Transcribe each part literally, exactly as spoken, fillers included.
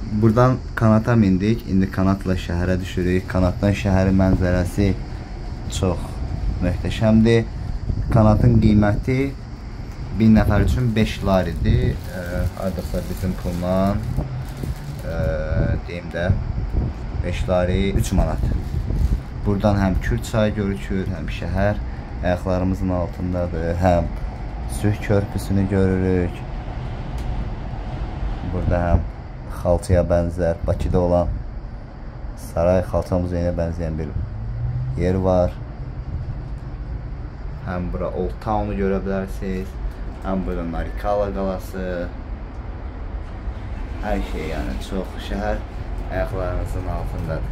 Buradan kanata mindik. İndi kanatla şəhərə düşürük. Kanatdan şəhərin mənzərəsi çox möhtəşəmdir. Kanatın qiyməti bir nəfər üçün beş laridir. Hardasa bizim pulla deyim də beş lari üç manat. Buradan həm Kürd çayı görükür, həm şəhər ayaqlarımızın altındadır, həm Süh körpüsünü görürük. Burada həm xalçaya bənzər, Bakıda olan saray xalça muzeyinə bənzəyən bir yer var. Həm bura Old Town-u görə bilərsiniz, həm burada Narikala qalası. Hər şey, yəni çox şəhər ayaqlarınızın altındadır.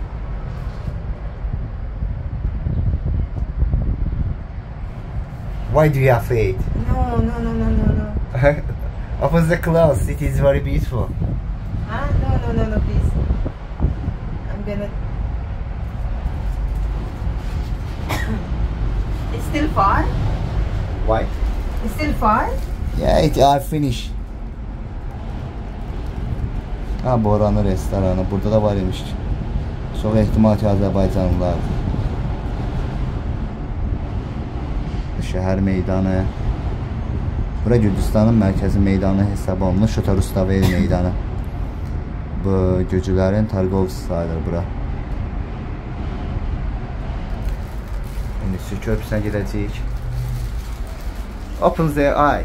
Why do you afraid? No, no, no, no, no, no. Open the clouds, it is very beautiful. Ah, no, no, no, no, please. I'm gonna... It's still far? Why? It's still far? Yeah, it, I finished. Ha, Boranı restoranı. Burada da var imiş. Çox ehtimal ki, Azərbaycanlılardır. Şəhər meydanı. Bura Gürcüstanın mərkəzi meydanı hesab olunur. Şota Rustavel meydanı. Bu Gürcülərin Targovisi sayılır bura. İndi Süh körpüsünə gedəcəyik. Open the eye.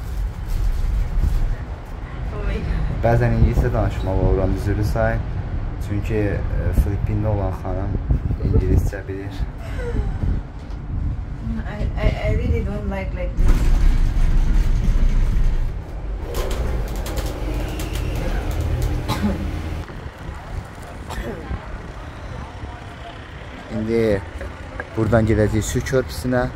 Bəzən ingiliscə danışmalı oluram, üzrlü sayın. Çünki Filippinli olan xanım ingiliscə bilir. I, I, I really don't like like this. İndi buradan gedəcəyik Süh körpüsünə.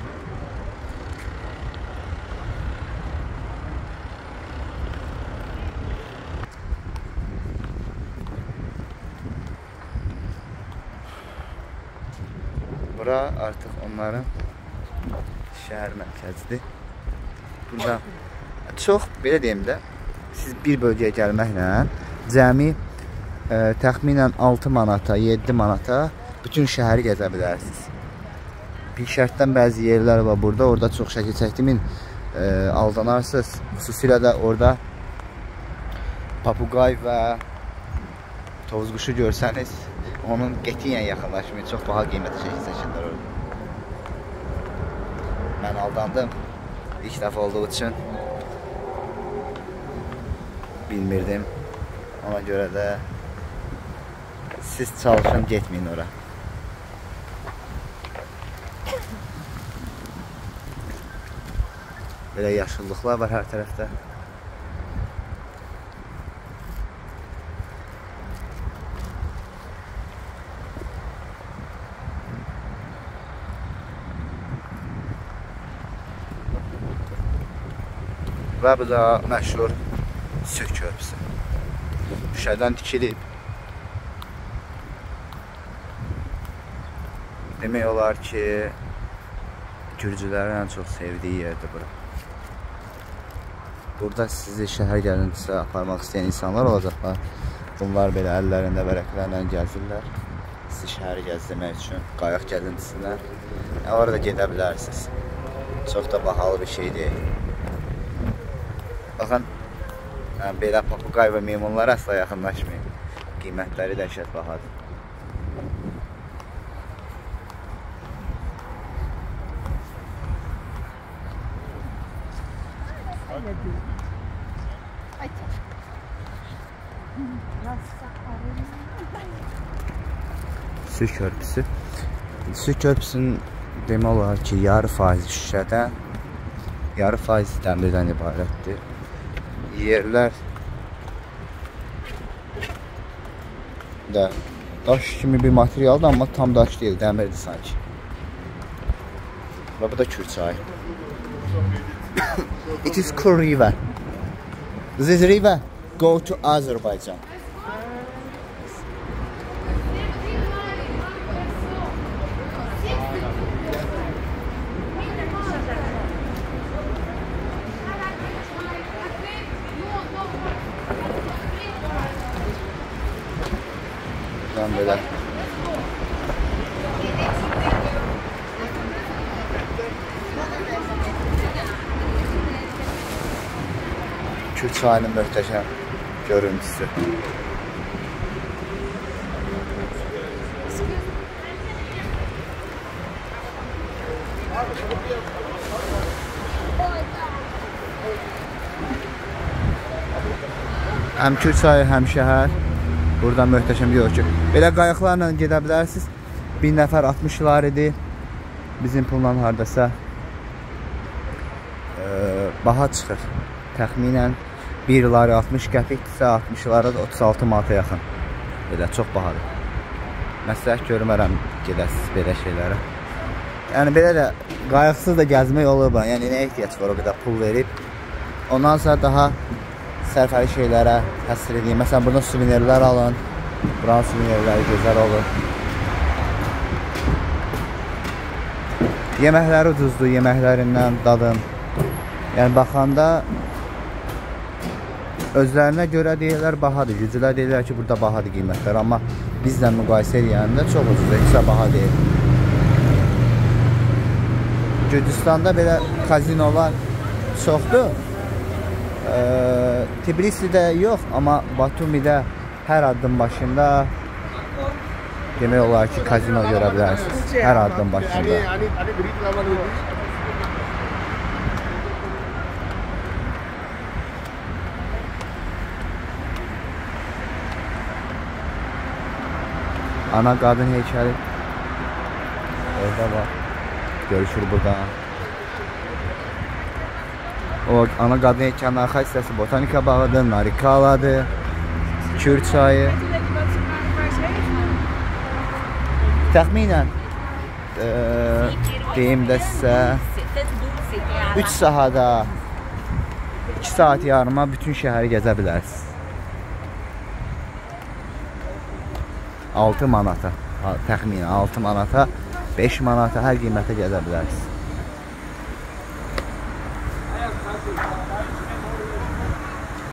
Bura artıq onların şəhər mərkəzidir. Burada çox, belə deyim də, siz bir bölgəyə gəlməklə cəmi e, təxminən altı manata, yeddi manata bütün şəhəri gəzə bilərsiniz. Bir şərtdən bəzi yerlər var burada, orada çox şəkil çəkdimin e, aldanarsınız. Xüsusilə də orada papuqay və tovuz quşu görsəniz, onun qətiyyən yaxınlaşmayın, çox baha qiymətli şəkil çəkirlər orada. Mən aldandım, ilk dəfə olduğu üçün bilmirdim. Ona görə də siz çalışın, getməyin ora. Belə yaşıllıqlar var hər tərəfdə. Və bu da məşhur Süh körpüsü. Şəhərdən tikilib. Demək olar ki, Gürcülərin ən çox sevdiyi yerdir bura. Burada sizi şəhər gəzintisə aparmaq istəyən insanlar olacaqlar. Bunlar belə əllərində vərəqlərlə gəzirlər. Sizi şəhəri gəzdirmək üçün qayaq gəzintisinə. Orada gedə bilərsiniz. Çox da bahalı bir şey deyil. Baxın, belə papuqay və meymunlara əsla yaxınlaşmayın. Qiymətləri dəhşət bahadır. Süh körpüsü. Süh körpüsünün demək olar ki, yarı faiz şüşədən, yarı faiz dəmirdən ibarətdir. Yerlər də daş kimi bir materialdır, amma tam daş deyil, dəmirdir sanki. Və bu da Kürd çayı. It is Kur River. This river go to Azerbaijan. Buradan belə. Kür çayının möhtəşəm görüntüsü. Həm Kür çayı, həm şəhər. Buradan möhtəşəm görünür. Belə qayıqlarla gedə bilərsiniz. Bir nəfər altmışlar idi. Bizim pulla hardasa e, baha çıxır. Təxminən bir lari altmış qəpikdirsə, altmışlara da otuz altı manata yaxın. Belə çox bahadır. Məsləhət görmərəm gedəsiniz belə şeylərə. Yəni belə də qayıqsız da gəzmək olur. Yəni nə ehtiyac var o qədər pul verib. Ondan sonra daha sərfəli şeylərə həsr edeyim. Məsələn, buradan suvenirlər alın. Buranın suvenirləri gözəl olur. Yeməkləri ucuzdur, yeməklərindən dadın. Yəni, baxanda özlərinə görə deyirlər, bahadır. Gücülər deyirlər ki, burada bahadır qiymətlər. Amma bizlə müqayisə edəndə çox ucuzdur, heç də baha deyil. Gürcüstanda belə kazinolar çoxdur. Tbilisidə yox, amma Batumidə hər addım başında demək olar ki, kazino görə bilərsiniz. Hər addım başında. Ana qadın heykəli orada var. Görüşür buradan. O ana qadın heykəlinin arxa hissəsi botanika bağıdır, Narikaladır, Kür çayı. Təxminən e, deyim də sizə üç sahada iki saat yarıma bütün şəhəri gəzə bilərsiniz. altı manata, təxminən altı manata, beş manata hər qiymətə gəzə bilərsiniz.